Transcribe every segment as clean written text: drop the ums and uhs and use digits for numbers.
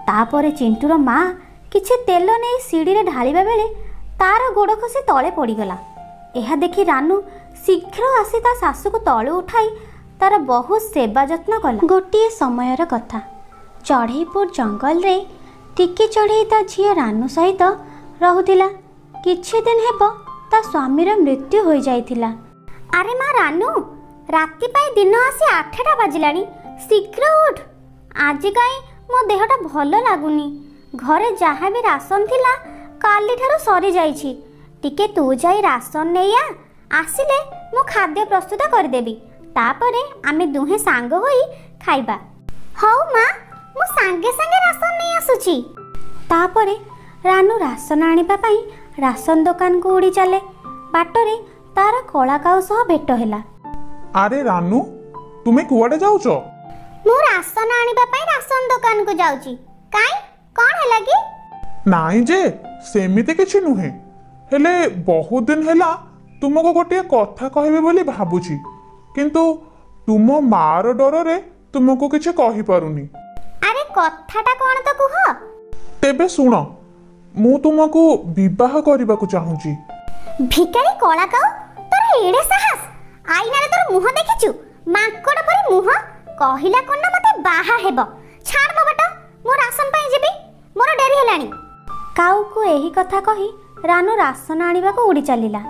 तापरे चिंटूर माँ किछि तेल नहीं सीढ़ी रे ढालिबा बेले तार गोड़ खसी तले पड़गला। यह देखि रानू शीघ्र आसी ता सासू को तले उठाई तार बहुत सेवा जत्न कला। गोटे समयर कथा, चढ़ईपुर जंगल रे टिकी चढ़ई ता झिया रानू सहित रहुतिला। किछि दिन हेबो ता स्वामीर मृत्यु हो जाइतिला। अरे माँ रानू, राति पाई दिन आसी 8टा बाजिलानी, शीघ्र उठ। आज काई मो देहटा भल लागुनी। घरे जहाँ भी राशन थिला काली ठारू सरी जाइछि। टिके तू जाई राशन नेया, आसिले मो खाद्य प्रस्तुत करदेबी। तापरे आमे दुहे सांग होई खाइबा। हौ माँ, मो सांगे सांगे राशन नहीं आसुछि। तापरे रानू राशन आनिबा पई राशन दुकान को उड़ी चले। बाटरे तार कलाकाऊ सह भेट होला। अरे रानू, तुमे कुआडे जाउछ? मो राशन आनिबा पई राशन दुकान को जाउची। काई कोन हैला की? नाई जे सेमिते किछि नुहे, हेले बहुत दिन हैला तुमको गोटे कथा कहबे बोली भाबुची, किंतु तुम मार डर रे तुमको किछि कहि पारुनी। अरे कथाटा कोन तो कुह? तेबे सुन, मु तुमको विवाह करबाकू चाहूची। भिकारी कलाकाऊ, तोर एडे साहस? आईना रे तोर मुह देखिछु? मांकड़ परी मुह। कहिला कोन ना मते बाहा हेबो। छाड़ मो बटा, मो राशन पई जेबी, मोर डेरी हेलानी। काऊ को एही कथा कही रानू राशन आनिबा को उड़ी चलिला।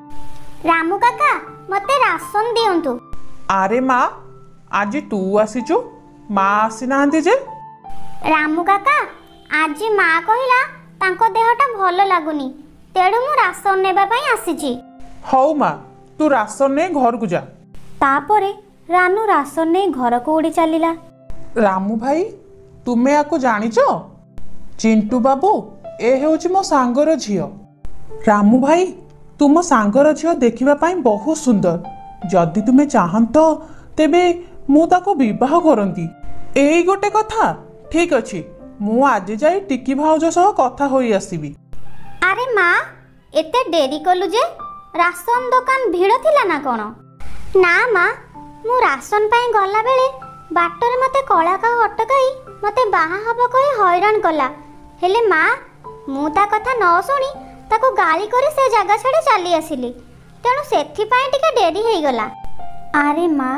रामू काका, मते राशन दियंतु। अरे माँ, आज तू आसीचु, माँ आसी नांती जे? रामू काका, आज माँ कहिला तांको देहटा भल लागुनी, तेडु मु राशन नेबा पई आसीची। हौ माँ, तू राशन ने घर को जा। तापरे रानू राशन ने घर को उड़ी चलिला। रामू भाई, तुमे आको जानिच? चिंटू बाबू ए हेउची मो सांगर झियो। रामू भाई, तुम सांगर झियो देखिबा पई बहुत सुंदर। जदि तुमे चाहंत तेबे मु ताको विवाह करंती। एई गोटे कथा, ठीक अछि, मु आज जाई टिकी भाउज सह कथा होई आसीबी। अरे माँ, एते डेरी कलु जे? राशन दुकान भीड़ थिला ना कोन? ना माँ, मु राशन पई गला बेले बाटरे मते कलाकाऊ अटकाई मते बाहा हबो कहि हैरान कला। हेले माँ, मु ता कथा न सुनी ताको गाली करे से जगह छाड़ी चली आसिली, तेणु सेथि पई टिके डेरी हेई गला। अरे माँ,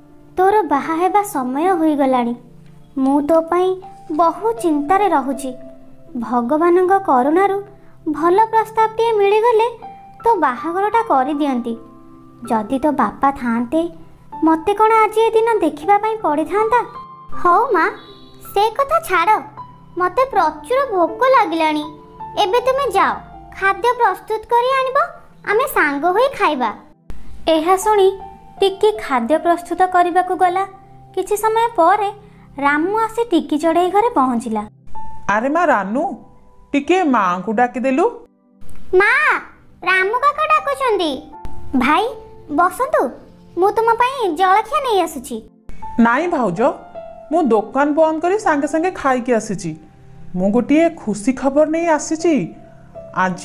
तोर बाहा हेबा समय होई गलानी। मु तो पई बहुत चिंतारे रहुची। भगवानଙ୍କ करुणारू भल प्रस्तावटिए मिलीगले तो बाहाघरटा कर दियंती। जदि तो बापा थांते मते कौन आज ए दिन देखिबा पई पड़ी थांता। हौ माँ, से कथा छाड़, मते प्रचुर भोक लागिलानी। एबे तुमे जाओ, खाद्य प्रस्तुत करी आनिबो, आमे सांग होई खाइबा। एहा सुनी टिकी खाद्य प्रस्तुत करबा को गला। किछि समय परे रामू आसी टिकी चढ़ई घरे पहुंचिला। अरे माँ रानू, टिके माँ को डाकी देलु। माँ, रामू काका डाकुचंदी। भाई बसंतु, मु तुम पई जलखिया नहीं आसुची। नाई भाउज, मु दुकान बंद करी संगे संगे खाई के आसीची। मु गोटिए खुशी खबर नहीं आसीची। आज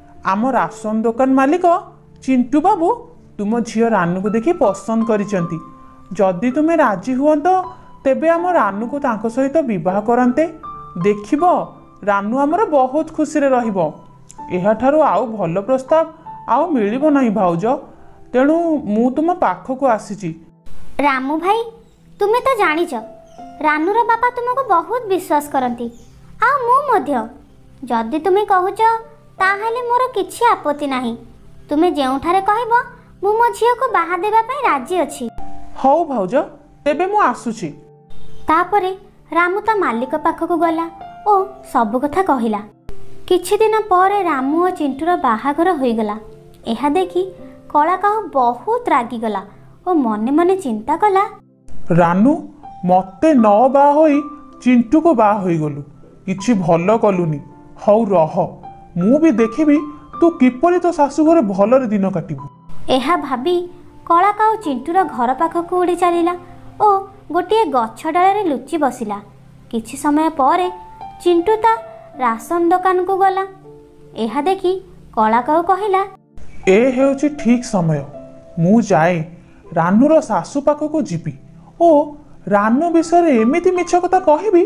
आम राशन दुकान मालिक चिंटू बाबू तुम झियो रानू को देखि पसंद करिसंती। जदि तुमे राजी हुअंत तेबे आम रानू को तांको सहित विवाह करंते। देखिबो, रानू आमर बहुत खुशी रे रहिबो। एहा ठारू आउ भल प्रस्ताव आउ मिलिबो नाही भाउज, तेणु मु तुम पाखको आसीची। रामू भाई, तुमे तो जानिच रानूर बापा तुमको बहुत विश्वास करती। आ मु मध्य, जदि तुमे कहूच ताहेले मोर किछि आपत्ति नाही। तुमे जेउठारे कहबो मु मो झियो को बाहा देबा पई राजी अछि। हौ भाउज, तेबे मु आसुची। तापरे रामू ता मालिक पाखको गला ओ सब कथा कहिला। किछि दिन पर रामू और चिंटूर बाहाघर होईगला। एहा देखी कलाकाऊ बहुत रागी गला और मने मने चिंता कला, रानू मते न बा होई चिंटू को बा होई गलु, किछि भल कलुनी। हौ रह, मु भी देखिबी तू किपरि तो शाशु घरे भलरे दिन काटिबू। एहा भाबी कलाकाऊ चिंटूर घर पाखको उड़ी चलिला ओ गोटे गछ डाले लुचि बसिला। किछि समय पर चिंटू ता राशन दुकान को गला। एहा देखी कलाकाऊ कहिला, ए हेउची ठीक समय, मु जाए रानूर शाशु पाखको जीबी ओ रानू विषय एमिति मिछ कथा कहबी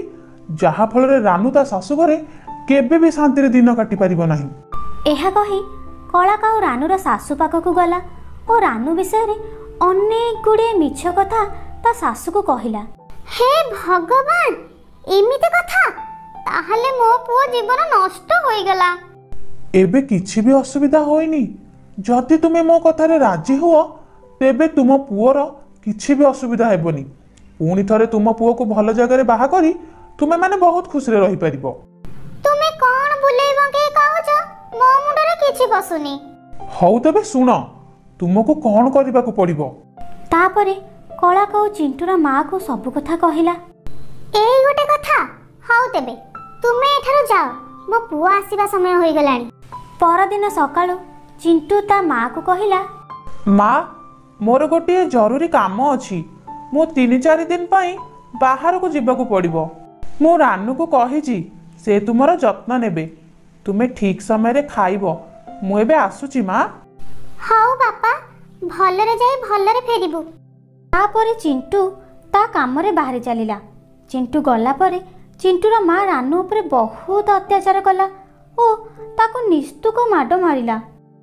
ଯାହା ଫଳରେ ରାନୁ ତା ଶାଶୁ ଘରେ କେବେ ବି ଶାନ୍ତିରେ ଦିନ କାଟି ପାରିବ ନାହିଁ। ଏହା କହି କଳା କାଉ ରାନୁର ଶାଶୁ ପାଖକୁ ଗଲା ଓ ରାନୁ ବିଷୟରେ ଅନେକ ଗୁଡ଼ିଏ ମିଛ କଥା ତା ଶାଶୁକୁ କହିଲା। ହେ ଭଗବାନ, ଏମିତି କଥା? ତାହେଲେ ମୋ ପୁଅ ଜୀବନ ନଷ୍ଟ ହୋଇଗଲା। ଏବେ କିଛି ବି ଅସୁବିଧା ହୋଇନି। ଯଦି ତୁମେ ମୋ କଥାରେ ରାଜି ହୁଅ ତେବେ ତୁମ ପୁଅର କିଛି ବି ଅସୁବିଧା ହେବନି। ପୁଣି ଥରେ ତୁମ ପୁଅକୁ ଭଲ ଜାଗାରେ ବାହା କରି ତୁମେ ମାନେ ବହୁତ ଖୁସିରେ ରହିପାରିବ। ତୁମେ କଣ ବୁଲେଇ ବଙ୍କେଇ କହୁଛ? ମୋ ମୁଣ୍ଡରେ କିଛି ପଶୁନି। ହଉ ତେବେ ଶୁଣ, ତୁମକୁ କଣ କରିବାକୁ ପଡ଼ିବ। ତାପରେ କଳା କାଉ ଚିଣ୍ଟୁର ମାଆକୁ ସବୁ କଥା କହିଲା। ଏଇ ଗୋଟେ କଥା? ହଉ ତେବେ ତୁମେ ଏଠାରୁ ଯାଅ, ମୋ ପୁଅ ଆସିବା ସମୟ ହୋଇଗଲାଣି। ପରଦିନ ସକାଳୁ ଚିଣ୍ଟୁ ତା ମାଆକୁ କହିଲା, ମା, ମୋର ଗୋଟିଏ ଜରୁରୀ କାମ ଅଛି। ମୁଁ 3-4 ଦିନ ପାଇଁ ବାହାରକୁ ଯିବାକୁ ପଡ଼ିବ। ମୁଁ ରାନୁକୁ କହିଛି, ସେ ତୁମର ଯତ୍ନ ନେବେ। ତୁମେ ଠିକ୍ ସମୟରେ ଖାଇବ। ମୁଁ ଏବେ ଆସୁଛି ମା। ହଉ ବାପା, ଭଲରେ ଯାଇ ଭଲରେ ଫେରିବୁ। ତାପରେ ଚିଣ୍ଟୁ ତା କାମରେ ବାହାରି ଚାଲିଲା। ଚିଣ୍ଟୁ ଗଲା ପରେ ଚିଣ୍ଟୁର ମା ରାନୁ ଉପରେ ବହୁତ ଅତ୍ୟାଚାର କଲା ଓ ତାକୁ ନିସ୍ତୁକ ମାଡ଼ ମାରିଲା।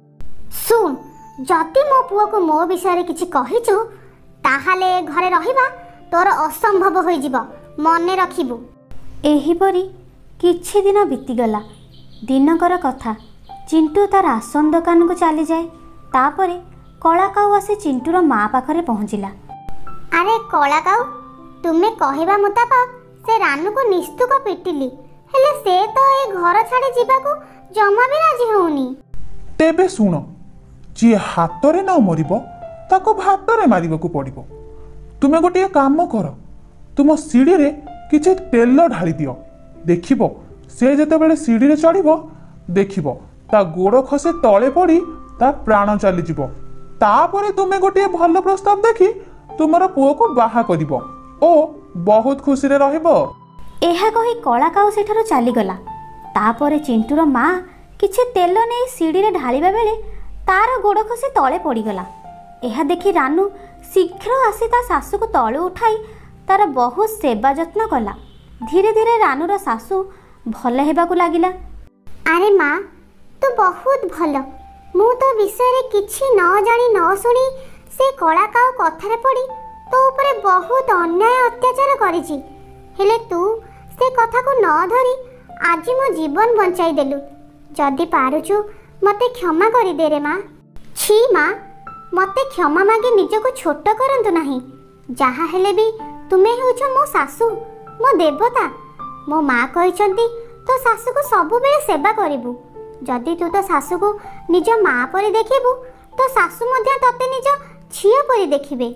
ଶୁଣ, ଯଦି ମୋ ପୁଅକୁ ମୋ ବିଷୟରେ କିଛି କହିଛୁ ତାହେଲେ ଘରେ ରହିବା ତୋର ଅସମ୍ଭବ ହୋଇଯିବ, ମନେ ରଖିବୁ। ଏହିପରି କିଛି ଦିନ ବିତିଗଲା। ଦିନକର କଥା, ଚିଣ୍ଟୁ ତା ରାସନ ଦୋକାନକୁ ଚାଲିଯାଏ। ତାପରେ କଳା କାଉ ଆସି ଚିଣ୍ଟୁର ମା ପାଖରେ ପହଞ୍ଚିଲା। ଆରେ କଳା କାଉ, ତୁମେ କହିବା ମୁତାବକ ସେ ରାନୁକୁ ନିସ୍ତୁକ ପିଟିଲି, ହେଲେ ସେ ତ ଏ ଘର ଛାଡ଼ି ଯିବାକୁ ଜମା ବି ରାଜି ହେଉନି। ତେବେ ଶୁଣ, ଯିଏ ହାତରେ ନ ମରିବ ତାକୁ ଭାତରେ ମାରିବାକୁ ପଡ଼ିବ। ତୁମେ ଗୋଟିଏ କାମ କର, ତୁମ ସିଡ଼ିରେ କିଛି ତେଲ ଢାଳି ଦିଅ। ଦେଖିବ ସେ ଯେତେବେଳେ ସିଡ଼ିରେ ଚଢ଼ିବ, ଦେଖିବ ତା ଗୋଡ଼ ଖସି ତଳେ ପଡ଼ି ତା ପ୍ରାଣ ଚାଲିଯିବ। ତାପରେ ତୁମେ ଗୋଟିଏ ଭଲ ପ୍ରସ୍ତାବ ଦେଖି ତୁମର ପୁଅକୁ ବାହା କରିବ ଓ ବହୁତ ଖୁସିରେ ରହିବ। ଏହା କହି କଳା କାଉ ସେଠାରୁ ଚାଲିଗଲା। ତାପରେ ଚିଣ୍ଟୁର ମା କିଛି ତେଲ ନେଇ ସିଡ଼ିରେ ଢାଳିବା ବେଳେ ତାର ଗୋଡ଼ ଖସି ତଳେ ପଡ଼ିଗଲା। ଏହା ଦେଖି ରାନୁ ଶୀଘ୍ର ଆସି ତା ଶାଶୁକୁ ତଳୁ ଉଠାଇ ତାର ବହୁତ ସେବା ଯତ୍ନ କଲା। ଧୀରେ ଧୀରେ ରାନୁର ଶାଶୁ ଭଲ ହେବାକୁ ଲାଗିଲା। ଆରେ ମା, ତୁ ବହୁତ ଭଲ। ମୁଁ ତୋ ବିଷୟରେ କିଛି ନ ଜାଣି ନ ଶୁଣି ସେ କଳା କାଉ କଥାରେ ପଡ଼ି ତୋ ଉପରେ ବହୁତ ଅନ୍ୟାୟ ଅତ୍ୟାଚାର କରିଛି, ହେଲେ ତୁ ସେ କଥାକୁ ନ ଧରି ଆଜି ମୋ ଜୀବନ ବଞ୍ଚାଇ ଦେଲୁ। ଯଦି ପାରୁଛୁ ମୋତେ କ୍ଷମା କରିଦେ ରେ ମା। छी ମା, ମୋତେ କ୍ଷମା ମାଗି ନିଜକୁ ଛୋଟ କରନ୍ତୁ ନାହିଁ। ଯାହା ହେଲେ ବି ତୁମେ ହେଉଛ ମୋ ଶାଶୁ, ମୋ ଦେବତା। ମୋ ମା କହିଛନ୍ତି ତୋ ଶାଶୁକୁ ସବୁବେଳେ ସେବା କରିବୁ। ଯଦି ତୁ ତୋ ଶାଶୁକୁ ନିଜ ମା ପରି ଦେଖିବୁ, ତୋ ଶାଶୁ ମଧ୍ୟ ତତେ ନିଜ ଝିଅ ପରି ଦେଖିବେ।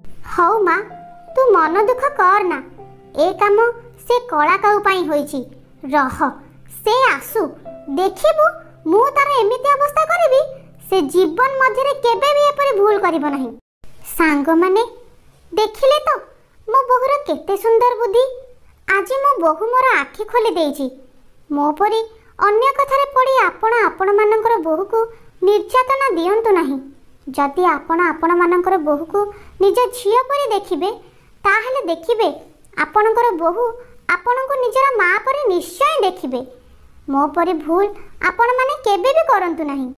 ହଉ ମା, ତୁ ମନ ଦୁଃଖ କରନା। ଏ କାମ ସେ କଳା କାଉ ପାଇଁ ହୋଇଛି। ରହ, ସେ ଆସୁ, ଦେଖିବୁ ମୁଁ ତାର ଏମିତି ଅବସ୍ଥା କରିବି, ସେ ଜୀବନ ମଧ୍ୟରେ କେବେ ବି ଏପରି ଭୁଲ କରିବ ନାହିଁ। ସାଙ୍ଗମାନେ ଦେଖିଲେ ତ ମୋ ବୋହୂର କେତେ ସୁନ୍ଦର ବୁଦ୍ଧି। ଆଜି ମୋ ବୋହୂ ମୋର ଆଖି ଖୋଲି ଦେଇଛି। ମୋ ପରି ଅନ୍ୟ କଥାରେ ପଡ଼ି ଆପଣ ଆପଣମାନଙ୍କର ବୋହୂକୁ ନିର୍ଯାତନା ଦିଅନ୍ତୁ ନାହିଁ। ଯଦି ଆପଣ ଆପଣମାନଙ୍କର ବୋହୂକୁ ନିଜ ଝିଅ ପରି ଦେଖିବେ, ତାହେଲେ ଦେଖିବେ ଆପଣଙ୍କର ବୋହୂ ଆପଣଙ୍କୁ ନିଜର ମା ପରି ନିଶ୍ଚୟ ଦେଖିବେ। ମୋ ପରି ଭୁଲ ଆପଣମାନେ କେବେ ବି କରନ୍ତୁ ନାହିଁ।